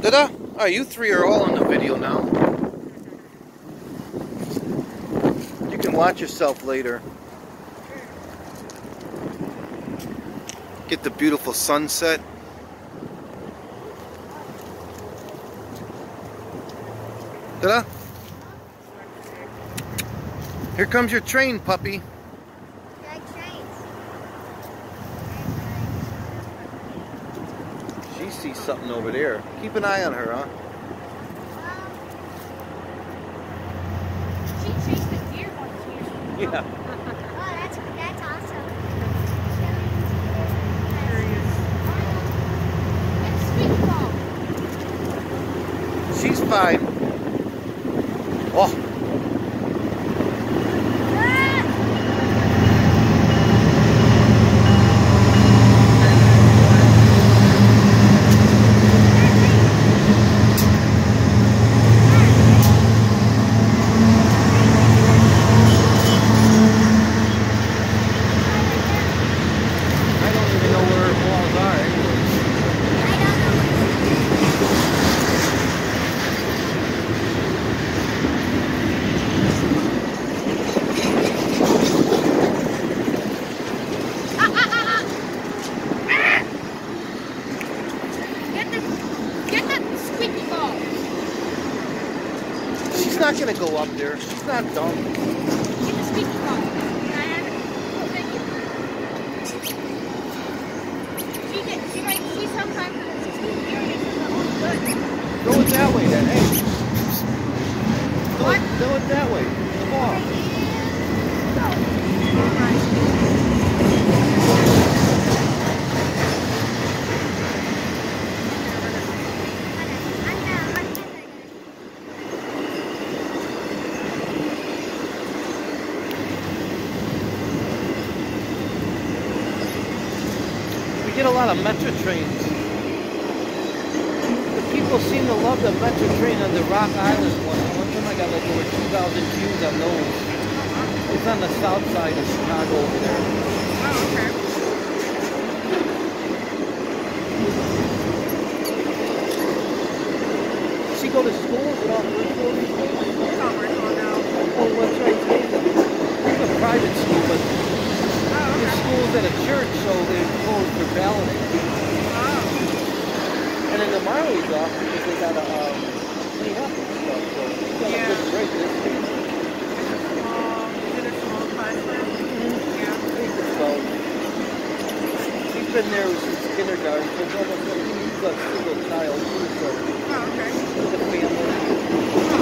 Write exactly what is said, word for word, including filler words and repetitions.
Ta-da! Oh, you three are all in the video now. You can watch yourself later. Get the beautiful sunset. Ta-da! Here comes your train, puppy. She sees something over there. Keep an eye on her, huh? She chased the deer once here. Yeah. Oh, that's that's awesome. It's Sweet Ball. She's fine. Oh. She's not gonna go up there. She's not dumb. Get the squeaky ball. Can I have it? Oh, thank you. She did. She like. She sometimes when it's too serious, it's not good. Throw it that way, then. Hey. Throw What? It, throw it that way. The ball. We get a lot of metro trains. The people seem to love the metro train on the Rock Island one. One time I got like over two thousand views on those. It's on the south side of Chicago over there. Oh, okay. Does she go to school? Is it all virtual these days? It's all virtual now. Oh, that's right. It's a private school, but Oh, the okay. school's at a church, so they're closed for balloting. Oh. And then the Marley's off because they got to um, clean up and stuff. So we got Yeah. a good break this week. It's a small, is it a small class room? Yeah. So she's been there since kindergarten, so she's almost like she's a single child too, so Oh, okay. with a family.